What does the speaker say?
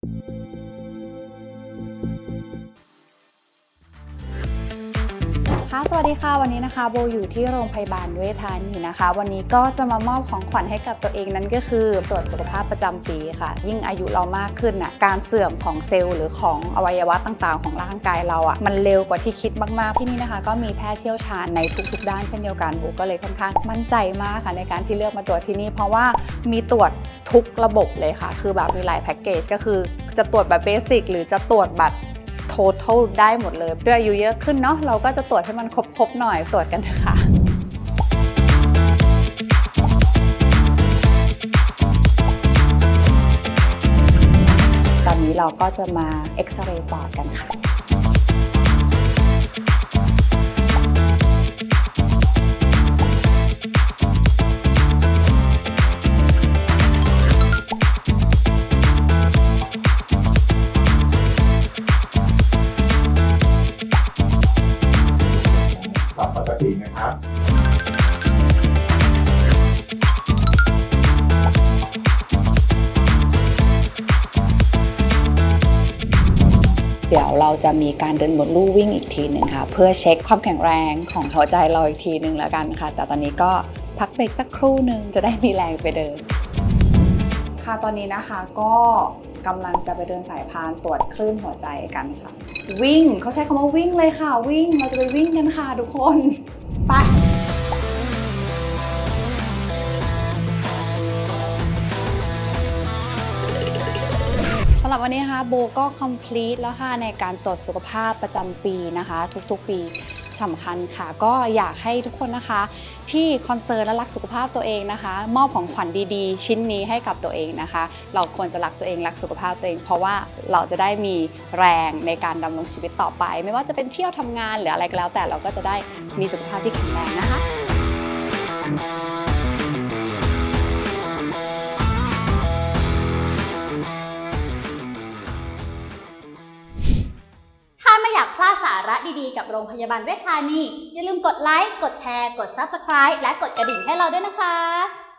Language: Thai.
สวัสดีค่ะวันนี้นะคะโบอยู่ที่โรงพยาบาลเวชธานีนะคะวันนี้ก็จะมามอบของขวัญให้กับตัวเองนั่นก็คือตรวจสุขภาพประจำปีค่ะยิ่งอายุเรามากขึ้นน่ะการเสื่อมของเซลล์หรือของอวัยวะต่างๆของร่างกายเราอ่ะมันเร็วกว่าที่คิดมากๆที่นี่นะคะก็มีแพทย์เชี่ยวชาญในทุกๆด้านเช่นเดียวกันโบก็เลยค่อนข้างมั่นใจมากค่ะในการที่เลือกมาตรวจที่นี่เพราะว่ามีตรวจทุกระบบเลยค่ะคือแบบมีหลายแพ็กเกจก็คือจะตรวจแบบเบสิกหรือจะตรวจแบบtotal ได้หมดเลยด้วยอายุเยอะขึ้นเนาะเราก็จะตรวจให้มันครบๆหน่อยตรวจกันเถอะค่ะตอนนี้เราก็จะมาเอ็กซเรย์ปอดกันค่ะปกตินะครับเดี๋ยวเราจะมีการเดินบนลู่วิ่งอีกทีหนึ่งค่ะเพื่อเช็คความแข็งแรงของหัวใจเราอีกทีหนึ่งแล้วกันค่ะแต่ตอนนี้ก็พักเบรกสักครู่หนึ่งจะได้มีแรงไปเดินค่ะตอนนี้นะคะก็กำลังจะไปเดินสายพานตรวจคลื่นหัวใจกันค่ะวิ่งเขาใช้คำว่าวิ่งเลยค่ะวิ่งเราจะไปวิ่งกันค่ะทุกคนไปสำหรับวันนี้นะคะโบก็ complete แล้วค่ะในการตรวจสุขภาพประจำปีนะคะทุกๆปีสำคัญค่ะก็อยากให้ทุกคนนะคะที่คอนเซิร์นและรักสุขภาพตัวเองนะคะมอบของขวัญดีๆชิ้นนี้ให้กับตัวเองนะคะเราควรจะรักตัวเองรักสุขภาพตัวเองเพราะว่าเราจะได้มีแรงในการดำรงชีวิตต่อไปไม่ว่าจะเป็นเที่ยวทำงานหรืออะไรก็แล้วแต่เราก็จะได้มีสุขภาพที่แข็งแรงนะคะถ้าไม่อยากพลาดสาระดีๆกับโรงพยาบาลเวชธานีอย่าลืมกดไลค์ กดแชร์ กด Subscribe และกดกระดิ่งให้เราด้วยนะคะ